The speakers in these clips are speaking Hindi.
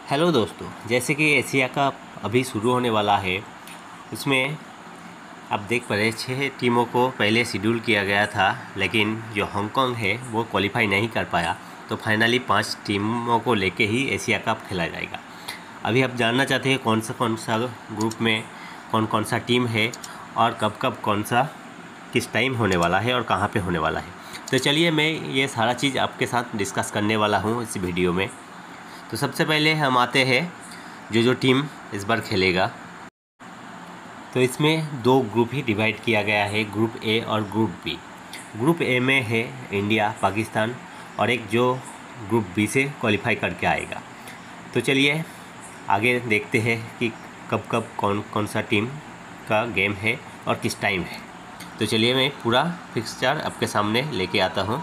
हेलो दोस्तों, जैसे कि एशिया कप अभी शुरू होने वाला है। उसमें आप देख पा रहे 6 टीमों को पहले शेड्यूल किया गया था, लेकिन जो हांगकांग है वो क्वालिफाई नहीं कर पाया। तो फाइनली 5 टीमों को लेके ही एशिया कप खेला जाएगा। अभी आप जानना चाहते हैं कौन सा ग्रुप में कौन कौन सा टीम है और कब कौन सा किस टाइम होने वाला है और कहाँ पे होने वाला है। तो चलिए मैं ये सारा चीज़ आपके साथ डिस्कस करने वाला हूँ इस वीडियो में। तो सबसे पहले हम आते हैं जो टीम इस बार खेलेगा। तो इसमें 2 ग्रुप ही डिवाइड किया गया है, ग्रुप ए और ग्रुप बी। ग्रुप ए में है इंडिया, पाकिस्तान और एक जो ग्रुप बी से क्वालिफाई करके आएगा। तो चलिए आगे देखते हैं कि कब कौन सा टीम का गेम है और किस टाइम है। तो चलिए मैं पूरा फिक्सचर आपके सामने लेके आता हूँ।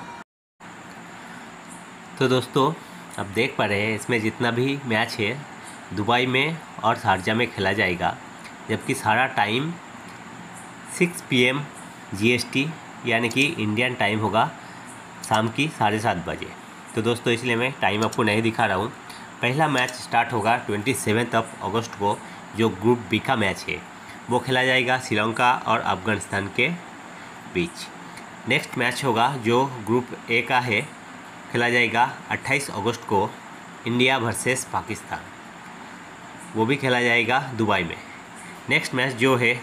तो दोस्तों आप देख पा रहे हैं इसमें जितना भी मैच है दुबई में और शारजा में खेला जाएगा, जबकि सारा टाइम 6 PM GST यानी कि इंडियन टाइम होगा शाम की 7:30 बजे। तो दोस्तों इसलिए मैं टाइम आपको नहीं दिखा रहा हूँ। पहला मैच स्टार्ट होगा 27 अगस्त को, जो ग्रुप बी का मैच है वो खेला जाएगा श्रीलंका और अफगानिस्तान के बीच। नेक्स्ट मैच होगा जो ग्रुप ए का है, खेला जाएगा 28 अगस्त को इंडिया वर्सेस पाकिस्तान, वो भी खेला जाएगा दुबई में। नेक्स्ट मैच जो है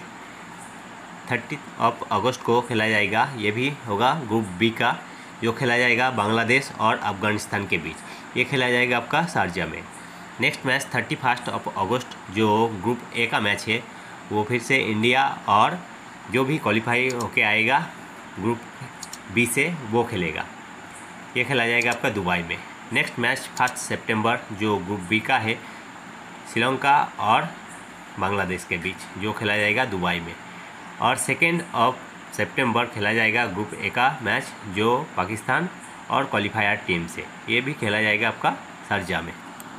30 अगस्त को खेला जाएगा, ये भी होगा ग्रुप बी का, जो खेला जाएगा बांग्लादेश और अफगानिस्तान के बीच। ये खेला जाएगा आपका शारजा में। नेक्स्ट मैच 31 अगस्त जो ग्रुप ए का मैच है वो फिर से इंडिया और जो भी क्वालिफाई होके आएगा ग्रुप बी से वो खेलेगा। ये खेला जाएगा आपका दुबई में। नेक्स्ट मैच 1 सितंबर जो ग्रुप बी का है श्रीलंका और बांग्लादेश के बीच, जो खेला जाएगा दुबई में। और 2 सितंबर खेला जाएगा ग्रुप ए का मैच जो पाकिस्तान और क्वालिफायर टीम से, ये भी खेला जाएगा आपका शारजा में।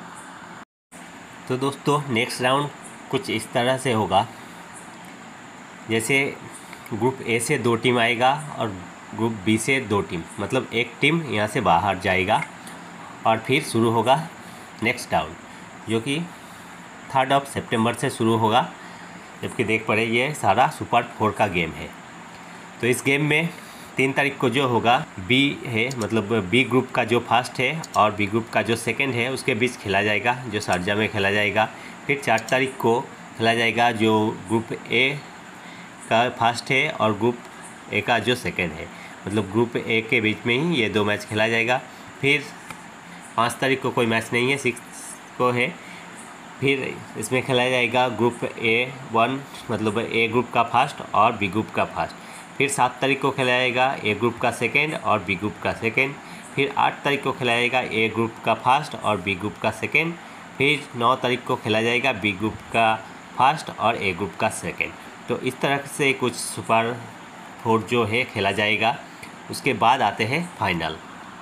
तो दोस्तों नेक्स्ट राउंड कुछ इस तरह से होगा, जैसे ग्रुप ए से 2 टीम आएगा और ग्रुप बी से 2 टीम, मतलब एक टीम यहाँ से बाहर जाएगा और फिर शुरू होगा नेक्स्ट राउंड जो कि 3 सितंबर से शुरू होगा। जबकि देख पड़े ये सारा सुपर 4 का गेम है। तो इस गेम में 3 तारीख को जो होगा बी है, मतलब बी ग्रुप का जो फर्स्ट है और बी ग्रुप का जो सेकंड है उसके बीच खेला जाएगा, जो शारजा में खेला जाएगा। फिर 4 तारीख को खेला जाएगा जो ग्रुप ए का फर्स्ट है और ग्रुप ए का जो सेकंड है, मतलब ग्रुप ए के बीच में ही ये 2 मैच खेला जाएगा। फिर 5 तारीख को कोई मैच नहीं है, 6 को है। फिर इसमें खेला जाएगा ग्रुप A1, मतलब ए ग्रुप का फर्स्ट और बी ग्रुप का फर्स्ट। फिर 7 तारीख को खेला जाएगा ए ग्रुप का सेकंड और बी ग्रुप का सेकंड। फिर 8 तारीख को खेला जाएगा ए ग्रुप का फर्स्ट और बी ग्रुप का सेकंड। फिर 9 तारीख को खेला जाएगा बी ग्रुप का फर्स्ट और ए ग्रुप का सेकंड। तो इस तरह से कुछ सुपर 4 जो है खेला जाएगा। उसके बाद आते हैं फाइनल।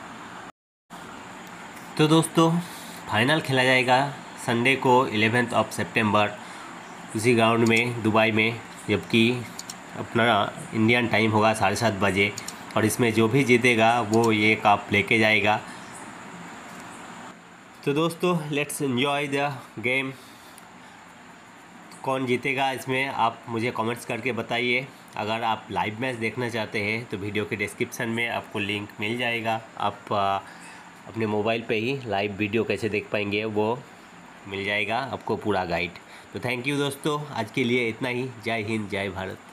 तो दोस्तों फाइनल खेला जाएगा संडे को 11 सितंबर उसी ग्राउंड में दुबई में, जबकि अपना इंडियन टाइम होगा 7:30 बजे। और इसमें जो भी जीतेगा वो ये कप लेके जाएगा। तो दोस्तों लेट्स एंजॉय द गेम। कौन जीतेगा इसमें आप मुझे कमेंट्स करके बताइए। अगर आप लाइव मैच देखना चाहते हैं तो वीडियो के डिस्क्रिप्शन में आपको लिंक मिल जाएगा। आप अपने मोबाइल पे ही लाइव वीडियो कैसे देख पाएंगे वो मिल जाएगा आपको पूरा गाइड। तो थैंक यू दोस्तों, आज के लिए इतना ही। जय हिंद, जय भारत।